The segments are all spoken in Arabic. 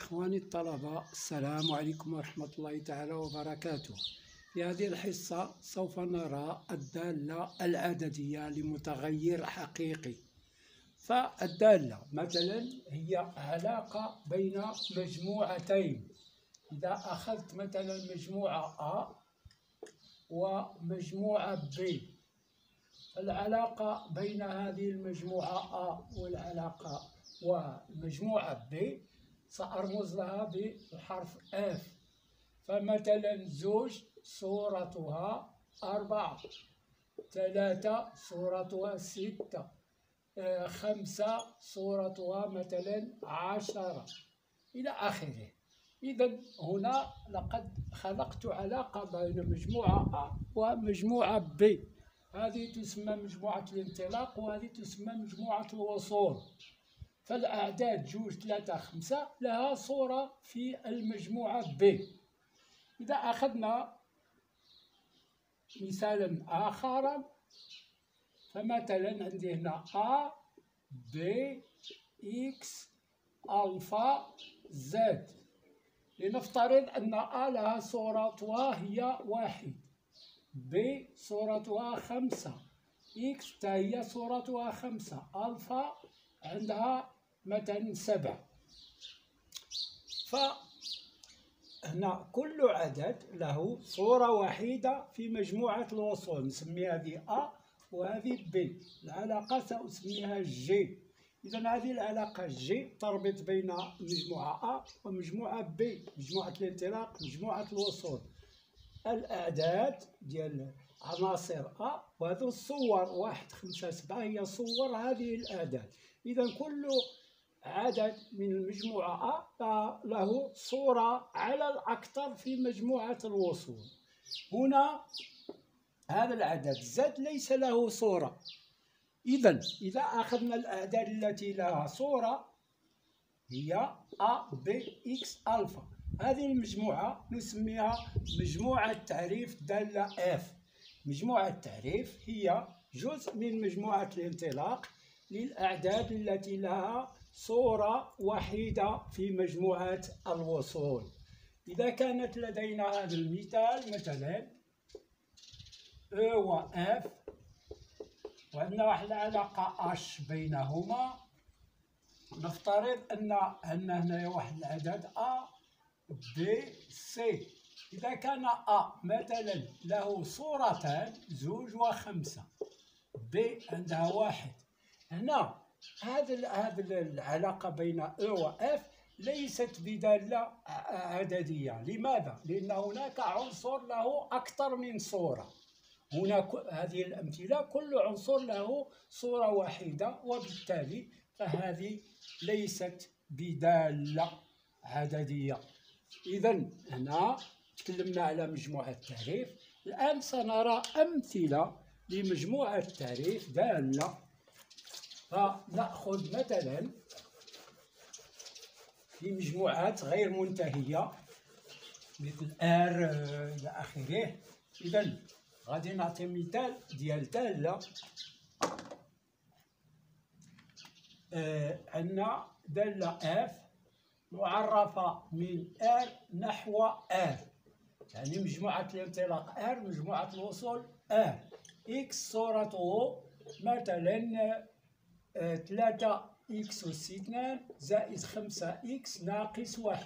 إخواني الطلبة، السلام عليكم ورحمة الله تعالى وبركاته. في هذه الحصة سوف نرى الدالة العددية لمتغير حقيقي. فالدالة مثلا هي علاقة بين مجموعتين. إذا أخذت مثلا مجموعة A ومجموعة B، العلاقة بين هذه المجموعة A والمجموعة B سأرمز لها بالحرف F. فمثلا 2 صورتها 4، 3 صورتها 6، 5 صورتها مثلا 10 إلى آخره. إذا هنا لقد خلقت علاقة بين مجموعة A ومجموعة B. هذه تسمى مجموعة الانطلاق وهذه تسمى مجموعة الوصول. فالأعداد 2 3 5 لها صورة في المجموعة B. إذا أخذنا مثالا آخر، فمثلا عندي هنا A B X ألفا Z. لنفترض أن A لها صورتها هي 1، B صورتها 5، X هي صورتها 5، ألفا عندها مثلا 7. فهنا كل عدد له صورة وحيدة في مجموعة الوصول، نسمي هذه A وهذه B. العلاقة سأسميها G. إذا هذه العلاقة G تربط بين مجموعة A ومجموعة B، مجموعة الانطلاق مجموعة الوصول. الأعداد ديال عناصر A وهذو الصور 1 5 7 هي صور هذه الأعداد. إذا كل عدد من المجموعة A له صورة على الأكثر في مجموعة الوصول. هنا هذا العدد Z ليس له صورة. إذا أخذنا الأعداد التي لها صورة هي A B X ألفا، هذه المجموعة نسميها مجموعة تعريف دالة F. مجموعة التعريف هي جزء من مجموعة الانطلاق للأعداد التي لها صورة وحيدة في مجموعة الوصول. إذا كانت لدينا هذا المثال مثلا E و F وعندنا واحد العلاقة H بينهما، نفترض أن هنا واحد العدد A B C. إذا كان A مثلا له صورتان 2 و 5، B عندها 1، هنا هذه العلاقة بين E و F ليست بدالة عددية. لماذا؟ لأن هناك عنصر له أكثر من صورة. هنا هذه الأمثلة كل عنصر له صورة وحيدة، وبالتالي فهذه ليست بدالة عددية. إذا هنا تكلمنا على مجموعة التعريف. الآن سنرى أمثلة لمجموعة التعريف دالة. فنأخذ مثلا في مجموعات غير منتهية مثل R إلى آخره. إذا غادي نعطي مثال ديال دالة. عندنا دالة F معرفة من R نحو R، يعني مجموعة الانطلاق R مجموعة الوصول R. X صورته مثلا 3 X أس 2 زائد 5 X ناقص 1.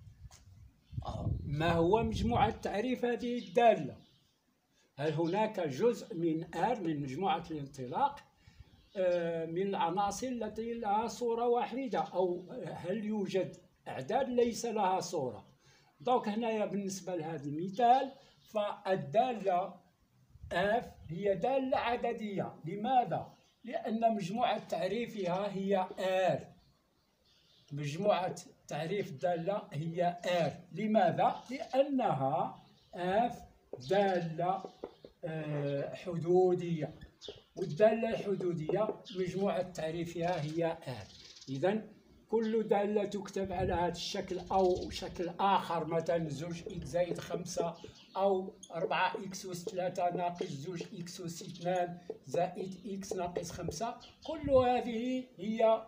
ما هو مجموعة تعريف هذه الدالة؟ هل هناك جزء من R من مجموعة الانطلاق من العناصر التي لها صورة واحدة، أو هل يوجد أعداد ليس لها صورة؟ دونك هنايا بالنسبة لهذا المثال فالدالة F هي دالة عددية. لماذا؟ لأن مجموعة تعريفها هي R. مجموعة تعريف الدالة هي R. لماذا؟ لأنها F دالة حدودية، والدالة الحدودية مجموعة تعريفها هي R. إذا كل دالة تكتب على هذا الشكل أو شكل آخر، مثلا 2 إكس زائد 5 أو 4 إكس أس 3 ناقص 2 إكس أس 2 زائد إكس ناقص 5، كل هذه هي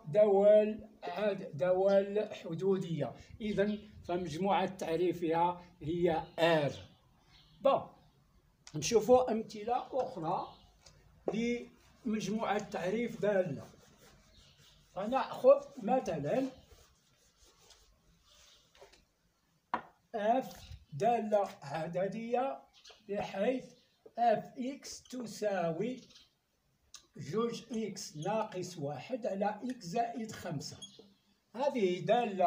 دوال حدودية. إذا فمجموعة تعريفها هي R. نشوفوا أمثلة أخرى لمجموعة تعريف دالة. فنأخذ مثلا f دالة عددية بحيث fx تساوي 2x ناقص 1 على x زائد 5. هذه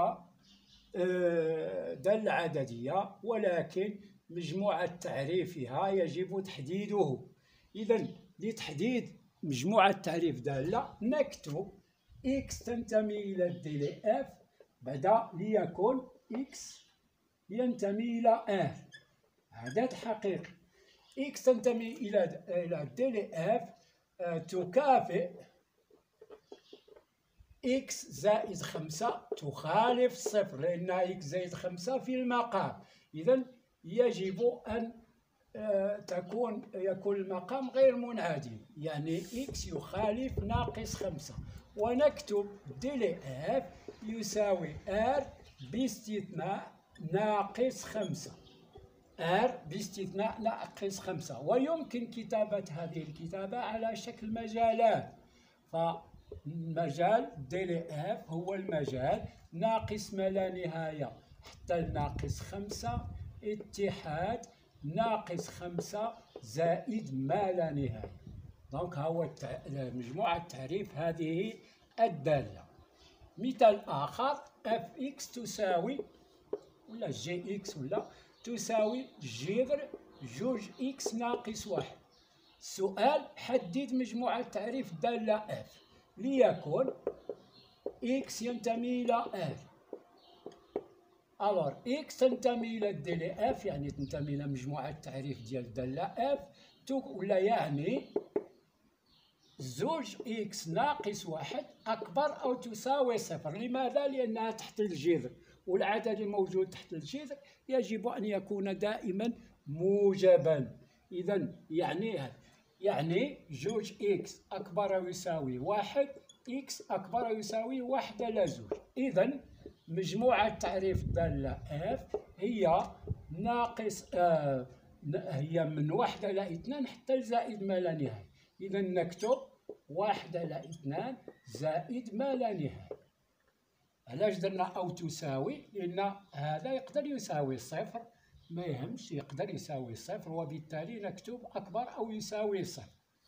دالة عددية، ولكن مجموعة تعريفها يجب تحديده. إذا لتحديد مجموعة تعريف دالة نكتب x تنتمي إلى ديلي f بعد ليكن x ينتمي إلى r عدد حقيقي. x تنتمي إلى ديلي f تكافئ x زائد 5 تخالف صفر، لأن x زائد 5 في المقام. إذا يجب أن يكون المقام غير منعدم، يعني x يخالف ناقص 5، ونكتب ديلي f يساوي r باستثناء ناقص 5. r باستثناء ناقص 5. ويمكن كتابة هذه الكتابة على شكل مجالات. فمجال ديلي f هو المجال ناقص ما لا نهاية حتى الناقص 5 اتحاد ناقص 5 زائد ما لا نهاية. دونك هو مجموعة تعريف هذه الدالة. مثال آخر fx تساوي ولا gx ولا تساوي جذر 2x ناقص 1. السؤال حدد مجموعة تعريف الدالة f ليكن x ينتمي إلى r. الور x تنتمي إلى ديلي f، يعني تنتمي إلى مجموعة التعريف ديال الدالة f، ولا يعني 2x ناقص 1 أكبر أو تساوي 0. لماذا؟ لأنها تحت الجذر، والعدد الموجود تحت الجذر يجب أن يكون دائما موجبا. إذا يعني 2x أكبر أو يساوي 1، x أكبر أو يساوي 1 على 2. إذا مجموعة تعريف الدالة f هي ناقص هي من 1 على 2 حتى زائد ما لا نهاية. إذا نكتب 1 على 2 زائد ما لا نهاية. علاش درنا أو تساوي؟ لأن هذا يقدر يساوي 0، ما يهمش، يقدر يساوي 0، وبالتالي نكتب أكبر أو يساوي 0.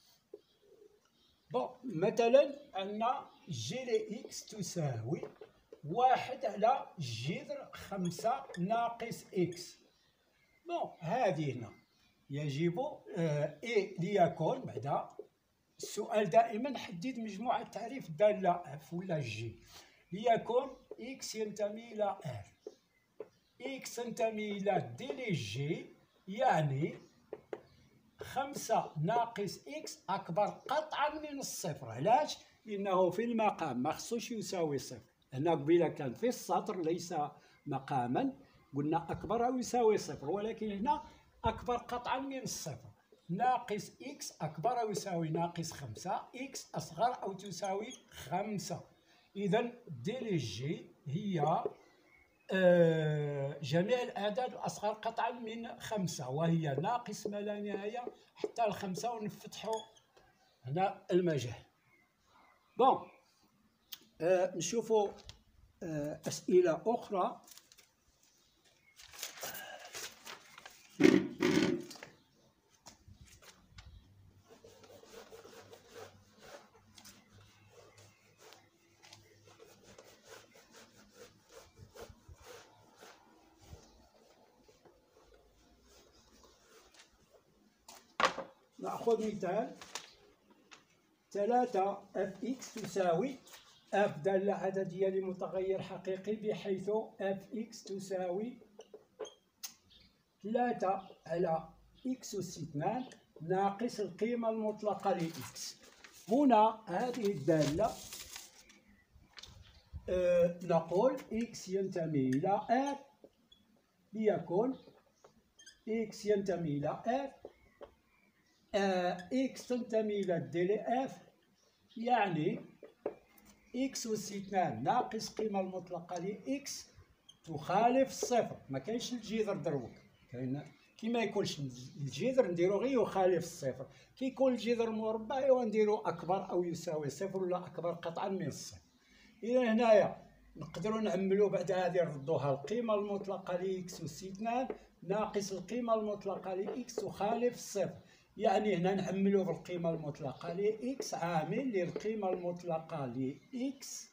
مثلا عندنا جي إكس تساوي 1 على جذر 5 ناقص إكس. هذه هنا يجب ليكن بعد السؤال دائما حدد مجموعة تعريف الدالة اف ولا جي. ليكن اكس ينتمي الى ار، اكس تنتمي الى ديلي جي، يعني 5 ناقص اكس اكبر قطعا من الصفر. علاش؟ لانه في المقام ما خصوش يساوي صفر. هنا قبيله كان في السطر ليس مقاما قلنا اكبر او يساوي صفر، ولكن هنا اكبر قطعا من الصفر. ناقص اكس اكبر او يساوي ناقص 5، اكس اصغر او تساوي 5. اذا ديلي جي هي جميع الاعداد الاصغر قطعا من 5، وهي ناقص ما لا نهايه حتى ل5. ونفتحوا هنا المجال. نشوفوا اسئله اخرى. نأخذ مثال 3 اف اكس تساوي اف دالة عددية لمتغير حقيقي بحيث اف اكس تساوي 3 على اكس أس 2 ناقص القيمة المطلقة لإكس. هنا هذه الدالة نقول إكس ينتمي إلى R ليكون إكس ينتمي إلى R، إكس تنتمي إلى دي لإف، يعني إكس أس 2 ناقص قيمة المطلقة لإكس تخالف الصفر. ما كاينش الجذر دروك، كاين كي ما يكونش الجذر نديرو غير يخالف الصفر، كي يكون الجذر مربع ايوا نديرو أكبر أو يساوي صفر ولا أكبر قطعا من الصفر. إذا هنايا نقدروا نعملوا بعد هذه نردوها القيمة المطلقة لإكس أس 2 ناقص القيمة المطلقة لإكس تخالف الصفر، يعني هنا نعملوا بالقيمة المطلقة لإكس عامل للقيمة المطلقة لإكس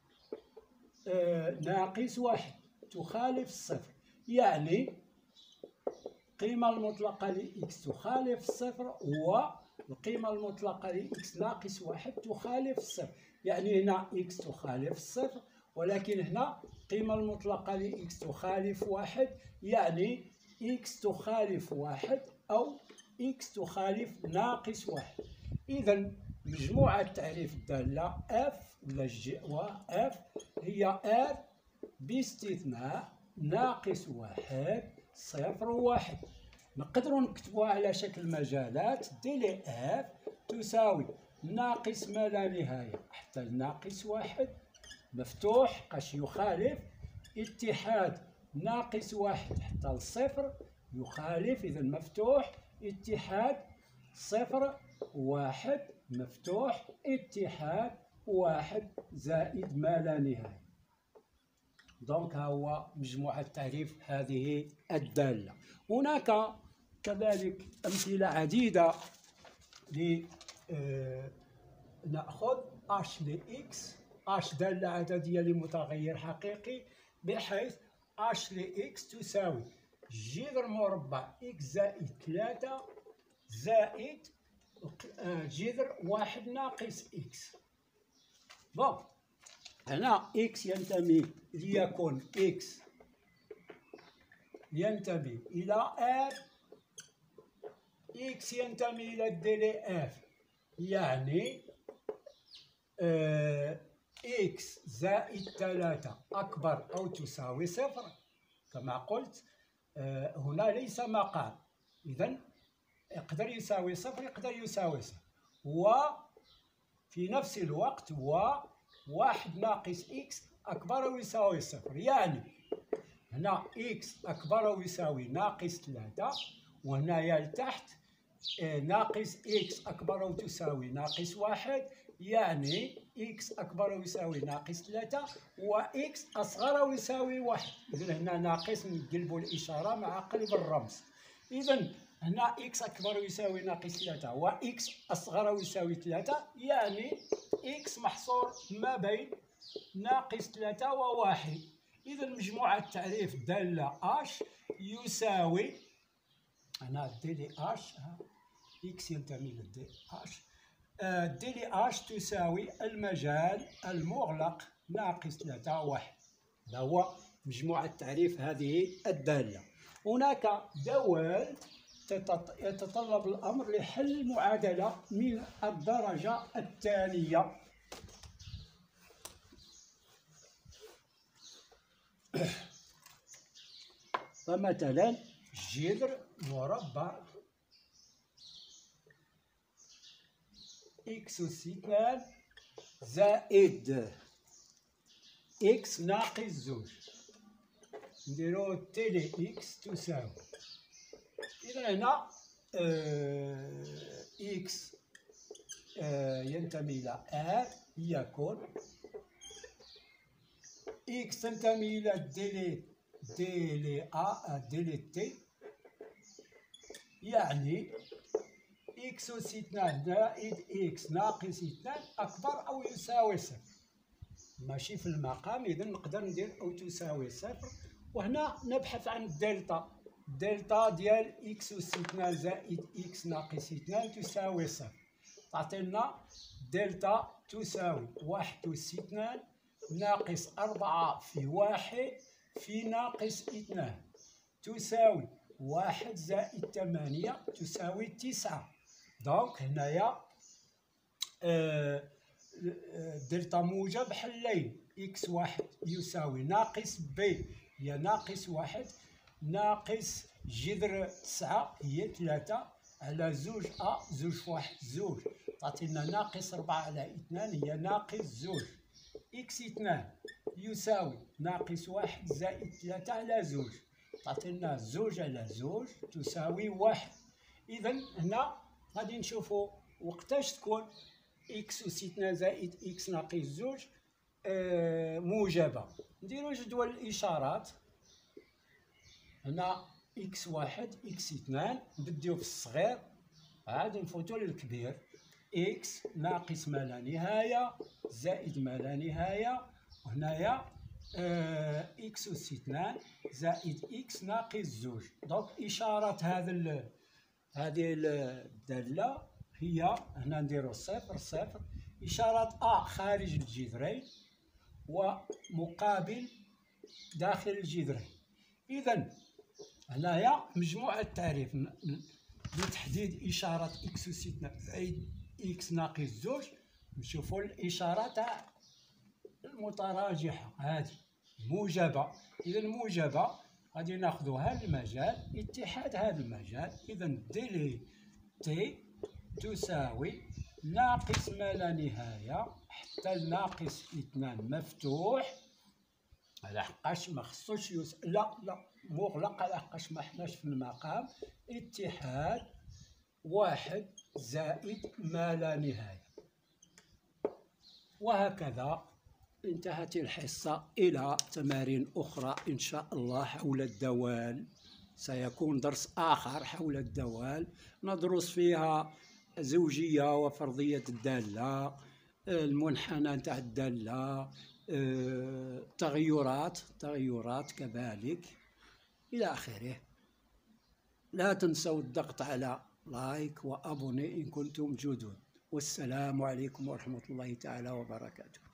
ناقص 1 تخالف الصفر، يعني القيمة المطلقة لإكس تخالف الصفر والقيمة المطلقة لإكس ناقص 1 تخالف الصفر، يعني هنا إكس تخالف الصفر، ولكن هنا القيمة المطلقة لإكس تخالف 1، يعني إكس تخالف 1 أو إكس تخالف ناقص 1. إذا مجموعة تعريف الدالة اف ولا جي و اف هي ار باستثناء ناقص 1 صفر و1. نقدروا نكتبوها على شكل مجالات، دي لي اف تساوي ناقص ما لا نهاية حتى ناقص 1 مفتوح قاش يخالف، اتحاد ناقص 1 حتى الصفر يخالف إذا مفتوح، اتحاد صفر 1 مفتوح، اتحاد 1 زائد ما لا نهاية. دونك ها هو مجموعة تعريف هذه الدالة. هناك كذلك أمثلة عديدة نأخذ اش لإكس، اش دالة عددية لمتغير حقيقي، بحيث اش لإكس تساوي جذر مربع إكس زائد 3 زائد جذر 1 ناقص إكس. بون هنا إكس ينتمي ليكون إكس ينتمي إلى آر، إكس ينتمي إلى دي لي إف، يعني إكس زائد 3 أكبر أو تساوي صفر. كما قلت هنا ليس مقام، إذن يقدر يساوي صفر يقدر يساوي صفر، وفي نفس الوقت واحد ناقص إكس أكبر أو يساوي صفر، يعني هنا إكس أكبر أو يساوي ناقص 3، وهنايا لتحت ناقص إكس أكبر أو تساوي ناقص 1، يعني إكس أكبر أو يساوي ناقص 3 وإكس أصغر أو يساوي 1. إذن هنا ناقص نقلبوا الإشارة مع قلب الرمز. إذن هنا إكس أكبر أو يساوي ناقص 3 وإكس أصغر أو يساوي 3، يعني إكس محصور ما بين ناقص 3 و1. إذن مجموعة تعريف دالة اش يساوي هنا دي لي اش، إكس ينتمي للدي اش، دي لي اش تساوي المجال المغلق ناقص 3 و1. هذا هو مجموعة تعريف هذه الدالة. هناك دوال يتطلب الأمر لحل معادلة من الدرجة الثانية. فمثلا جذر مربع إكس أس 2 زائد إكس ناقص 2، نديرو تيلي إكس تساوي، إذا هنا إكس ينتمي إلى آر يكون إكس تنتمي إلى دي لي تي، يعني إكس أس 2 زائد إكس ناقص 2 أكبر أو يساوي صفر، ماشي في المقام، إذا نقدر ندير أو تساوي صفر. وهنا نبحث عن الدلتا، الدلتا ديال إكس أس 2 زائد إكس ناقص 2 تساوي صفر، تعطينا دلتا تساوي 1 أس 2 ناقص 4 في 1 في ناقص 2 تساوي 1 زائد 8 تساوي 9. دونك هنايا دلتا موجب حلين، إكس واحد يساوي ناقص ب هي ناقص واحد ناقص جذر 9 هي 3 على زوج زوج في واحد زوج تعطينا ناقص 4 على 2 هي ناقص زوج. إكس 2 يساوي ناقص واحد زائد 3 على زوج تعطينا زوج على زوج تساوي واحد. إذا هنا غادي نشوفو وقتاش تكون إكس أس 2 زائد إكس ناقص زوج موجبة. نديرو جدول الإشارات. هنا إكس واحد إكس 2 نبديو في الصغير عاد نفوتو للكبير. إكس ناقص ما لا نهاية زائد ما لا نهاية وهنايا إكس أس 2 زائد إكس ناقص زوج. دونك إشارة هذه الدالة هي هنا نديرو صفر صفر إشارة خارج الجذرين ومقابل داخل الجذرين. إذا هنايا مجموعة التعريف لتحديد إشارة إكس أس 2 زائد إكس ناقص زوج نشوفو الإشارة تاع المتراجحة هذه موجبة. إذا موجبة غادي ناخدو هذا المجال اتحاد هذا المجال. إذا ديلي تي تساوي ناقص ما لا نهاية حتى الناقص 2 مفتوح على حقاش ما خصوش لا مغلق على حقاش ما حناش في المقام اتحاد واحد زائد ما لا نهاية. وهكذا انتهت الحصة. إلى تمارين أخرى إن شاء الله حول الدوال. سيكون درس آخر حول الدوال ندرس فيها زوجية وفرضية الدالة المنحنى نتاع الدالة تغيرات كذلك إلى آخره. لا تنسوا الضغط على لايك وأبوني إن كنتم جدد. والسلام عليكم ورحمة الله تعالى وبركاته.